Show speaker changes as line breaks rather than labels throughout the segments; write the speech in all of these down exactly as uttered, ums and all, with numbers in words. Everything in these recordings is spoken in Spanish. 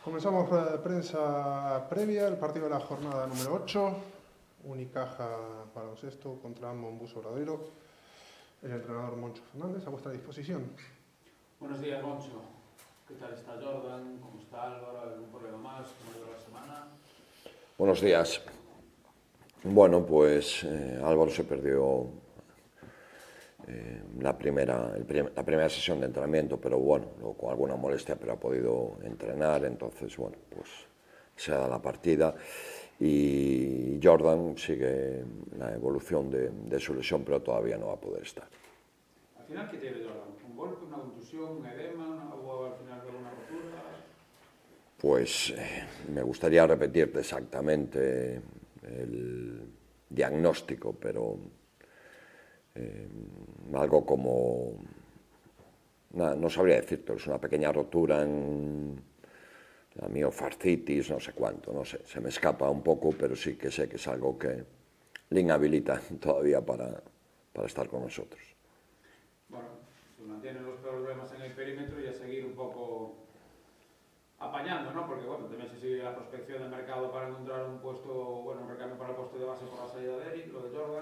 Comenzamos la prensa previa, el partido de la jornada número ocho, Unicaja baloncesto contra Monbus Obradoiro. El entrenador Moncho Fernández, a vuestra disposición.
Buenos días, Moncho. ¿Qué tal está Jordan? ¿Cómo está Álvaro? ¿Algún problema más? ¿Cómo ha ido la semana?
Buenos días. Bueno, pues eh, Álvaro se perdió eh, la, primera, el prim la primera sesión de entrenamiento, pero bueno, luego con alguna molestia, pero ha podido entrenar, entonces, bueno, pues se da la partida. Y Jordan sigue la evolución de, de su lesión, pero todavía no va a poder estar.
¿Al final qué tiene Jordan? ¿Un golpe, una contusión, un edema, una, o al final de una rotura?
Pues eh, me gustaría repetirte exactamente el diagnóstico, pero eh, algo como, no, no sabría decirte, es una pequeña rotura en la miofascitis, no sé cuánto, no sé, se me escapa un poco, pero sí que sé que es algo que le inhabilita todavía para, para estar con nosotros.
Bueno, se mantienen los problemas en el perímetro y a seguir un poco apañando, ¿no? Porque, bueno, también se sigue la prospección del mercado para encontrar un puesto, bueno, un recambio para el puesto de base por la salida de Eric, lo de Jordan.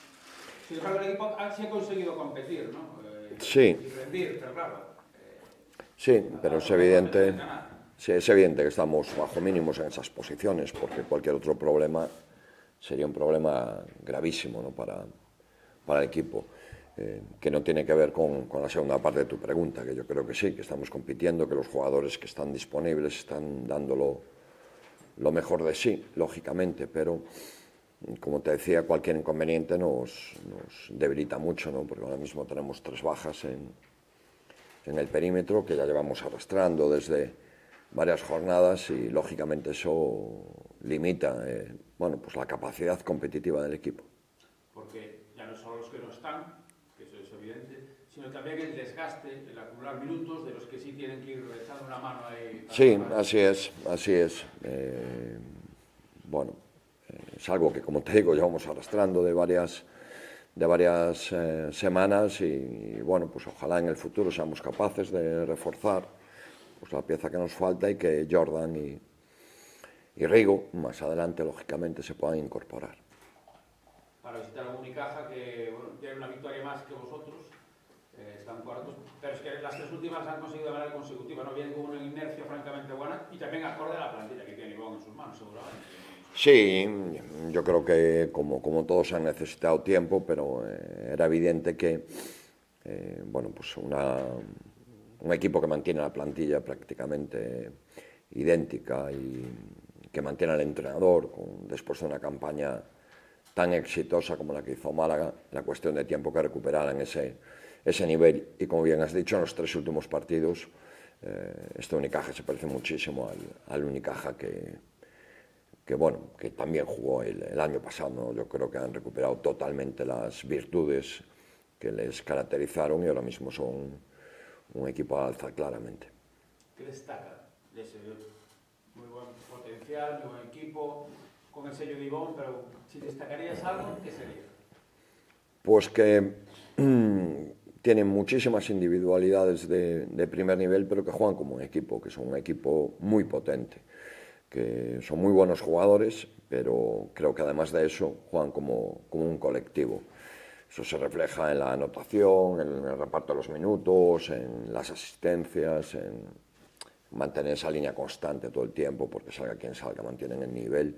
Sin embargo, el equipo sí ha conseguido competir, ¿no? Eh,
sí.
Y rendir, pero claro. Eh,
sí, pero es evidente, sí, es evidente que estamos bajo mínimos en esas posiciones, porque cualquier otro problema sería un problema gravísimo, ¿no? para, para el equipo. Eh, que no tiene que ver con, con la segunda parte de tu pregunta, que yo creo que sí, que estamos compitiendo, que los jugadores que están disponibles están dándolo lo mejor de sí, lógicamente, pero como te decía, cualquier inconveniente nos, nos debilita mucho, ¿no? Porque ahora mismo tenemos tres bajas en, en el perímetro que ya llevamos arrastrando desde varias jornadas y lógicamente eso limita eh, bueno, pues la capacidad competitiva del equipo.
Porque ya no son los que no están, que eso es evidente, sino también el desgaste, el acumular minutos de los que sí tienen que ir echando una mano ahí.
Sí, así es, así es. Eh, bueno, eh, es algo que, como te digo, llevamos arrastrando de varias, de varias eh, semanas y, y, bueno, pues ojalá en el futuro seamos capaces de reforzar pues, la pieza que nos falta y que Jordan y, y Rigo, más adelante, lógicamente, se puedan incorporar.
Para visitar a Unicaja, que bueno, tiene una victoria más que vosotros, eh, están cuartos, pero es que las tres últimas han conseguido de manera consecutiva, ¿no? Vienen con una inercia francamente buena y también acorde a la plantilla que tiene Ivón en sus manos, seguramente.
Sí, yo creo que como, como todos han necesitado tiempo, pero eh, era evidente que eh, bueno, pues una, un equipo que mantiene la plantilla prácticamente idéntica y que mantiene al entrenador con, después de una campaña tan exitosa como la que hizo Málaga, la cuestión de tiempo que recuperaran ese, ese nivel. Y como bien has dicho, en los tres últimos partidos, eh, este Unicaja se parece muchísimo al, al Unicaja que, que, bueno, que también jugó el, el año pasado, ¿no? Yo creo que han recuperado totalmente las virtudes que les caracterizaron y ahora mismo son un equipo al alza, claramente.
¿Qué destaca de ese muy buen potencial, muy buen equipo, con el sello de Ivón, pero si destacarías algo, ¿qué sería?
Pues que mmm, tienen muchísimas individualidades de, de primer nivel, pero que juegan como un equipo, que son un equipo muy potente, que son muy buenos jugadores, pero creo que además de eso juegan como, como un colectivo. Eso se refleja en la anotación, en el reparto de los minutos, en las asistencias, en mantener esa línea constante todo el tiempo, porque salga quien salga, mantienen el nivel.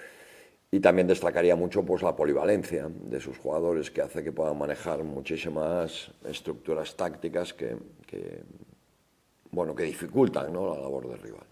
Y también destacaría mucho pues, la polivalencia de sus jugadores, que hace que puedan manejar muchísimas estructuras tácticas que, que, bueno, que dificultan, ¿no?, la labor del rival.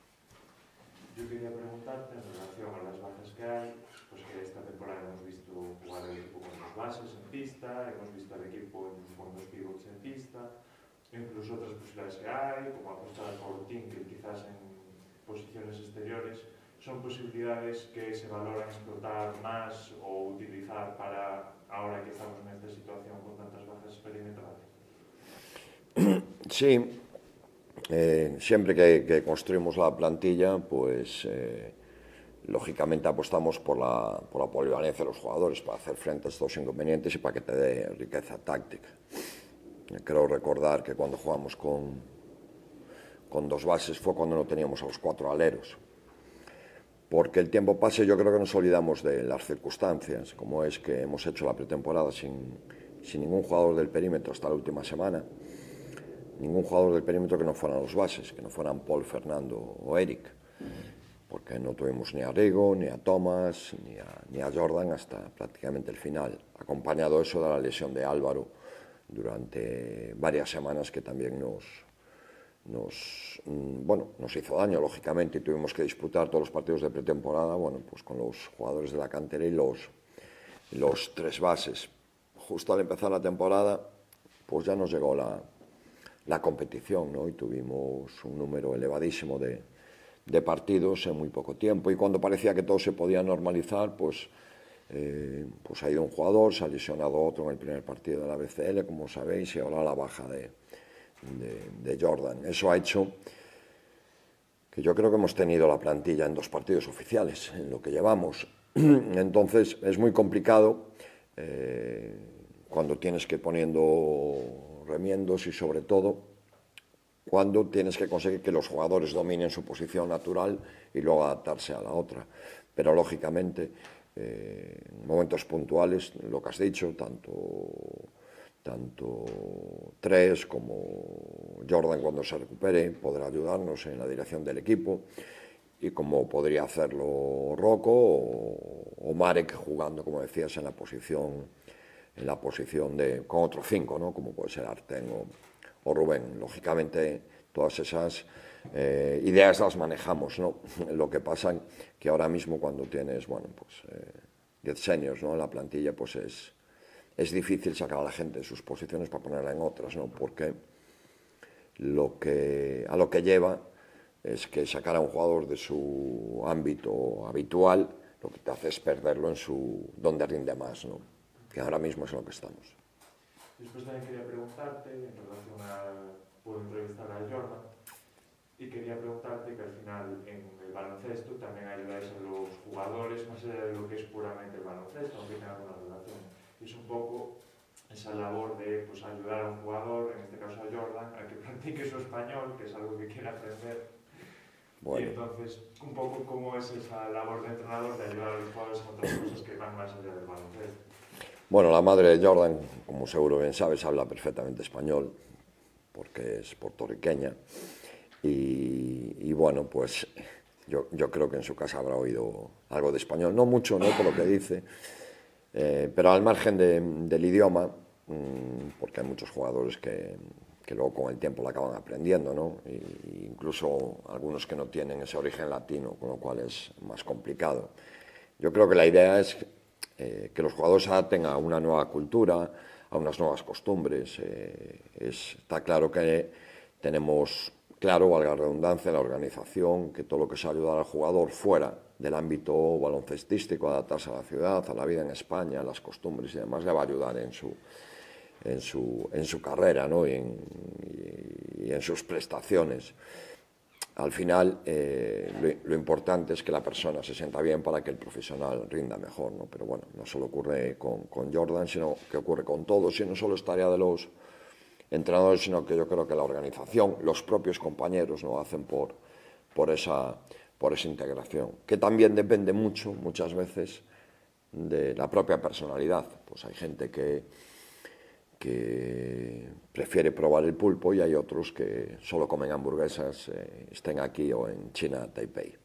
Yo quería preguntarte en relación a las bajas que hay, pues que esta temporada hemos visto jugar el equipo con dos bases en pista, hemos visto al equipo incluso con dos pivots en pista, incluso otras posibilidades que hay, como apostar por Tinker quizás en posiciones exteriores. ¿Son posibilidades que se valoran explotar más o utilizar para ahora que estamos en esta situación con tantas bajas perimetrales?
Sí, eh, siempre que, que construimos la plantilla, pues eh, lógicamente apostamos por la, por la polivalencia de los jugadores para hacer frente a estos inconvenientes y para que te dé riqueza táctica. Creo recordar que cuando jugamos con, con dos bases fue cuando no teníamos a los cuatro aleros. Porque el tiempo pase, yo creo que nos olvidamos de las circunstancias, como es que hemos hecho la pretemporada sin, sin ningún jugador del perímetro hasta la última semana, ningún jugador del perímetro que no fueran los bases, que no fueran Paul, Fernando o Eric, porque no tuvimos ni a Rigo, ni a Thomas, ni a, ni a Jordan hasta prácticamente el final, acompañado eso de la lesión de Álvaro durante varias semanas que también nos... Nos, bueno, nos hizo daño, lógicamente, y tuvimos que disputar todos los partidos de pretemporada, bueno, pues con los jugadores de la cantera y los, los tres bases. Justo al empezar la temporada, pues ya nos llegó la, la competición, ¿no? Y tuvimos un número elevadísimo de, de partidos en muy poco tiempo, y cuando parecía que todo se podía normalizar, pues, eh, pues ha ido un jugador, se ha lesionado otro en el primer partido de la B C L, como sabéis, y ahora la baja de De, de Jordan. Eso ha hecho que yo creo que hemos tenido la plantilla en dos partidos oficiales en lo que llevamos. Entonces es muy complicado eh, cuando tienes que ir poniendo remiendos y sobre todo cuando tienes que conseguir que los jugadores dominen su posición natural y luego adaptarse a la otra. Pero lógicamente eh, en momentos puntuales, lo que has dicho, tanto tanto Tres como Jordan cuando se recupere podrá ayudarnos en la dirección del equipo, y como podría hacerlo Rocco o, o Marek jugando, como decías, en la posición en la posición de con otro cinco, ¿no? Como puede ser Arten o, o Rubén. Lógicamente todas esas eh, ideas las manejamos, ¿no? Lo que pasa que ahora mismo cuando tienes, bueno, pues eh, diez seniors, ¿no? En la plantilla, pues es es difícil sacar a la gente de sus posiciones para ponerla en otras, ¿no? Porque lo que, a lo que lleva es que sacar a un jugador de su ámbito habitual lo que te hace es perderlo en su donde rinde más, ¿no? Que ahora mismo es en lo que estamos.
Después también quería preguntarte, en relación a... puedo entrevistar a Jordan, y quería preguntarte que al final en el baloncesto también ayudáis a los jugadores más allá de lo que es puramente el baloncesto, aunque tenga una relación. Es un poco esa labor de pues, ayudar a un jugador, en este caso a Jordan, a que practique su español, que es algo que quiere aprender. Bueno. Y entonces, un poco cómo es esa labor de entrenador de ayudar a los jugadores en otras cosas que van más allá del baloncesto.
Bueno, la madre de Jordan, como seguro bien sabes, habla perfectamente español, porque es puertorriqueña. Y, y bueno, pues yo, yo creo que en su casa habrá oído algo de español, no mucho, ¿no? Por lo que dice. Eh, pero al margen de, del idioma, mmm, porque hay muchos jugadores que, que luego con el tiempo lo acaban aprendiendo, ¿no? Y, incluso algunos que no tienen ese origen latino, con lo cual es más complicado. Yo creo que la idea es eh, que los jugadores se adapten a una nueva cultura, a unas nuevas costumbres. Eh, es, está claro que tenemos claro, valga la redundancia, la organización, que todo lo que sea ayudar al jugador fuera del ámbito baloncestístico, adaptarse a la ciudad, a la vida en España, a las costumbres y demás, le va a ayudar en su, en su, en su carrera, ¿no? y, en, y, y en sus prestaciones. Al final, eh, lo, lo importante es que la persona se sienta bien para que el profesional rinda mejor, ¿no? Pero bueno, no solo ocurre con, con Jordan, sino que ocurre con todos, y no solo es tarea de los entrenadores, sino que yo creo que la organización, los propios compañeros, ¿no? hacen por, por, esa, por esa integración, que también depende mucho, muchas veces, de la propia personalidad. Pues hay gente que, que prefiere probar el pulpo y hay otros que solo comen hamburguesas, eh, estén aquí o en China, Taipei.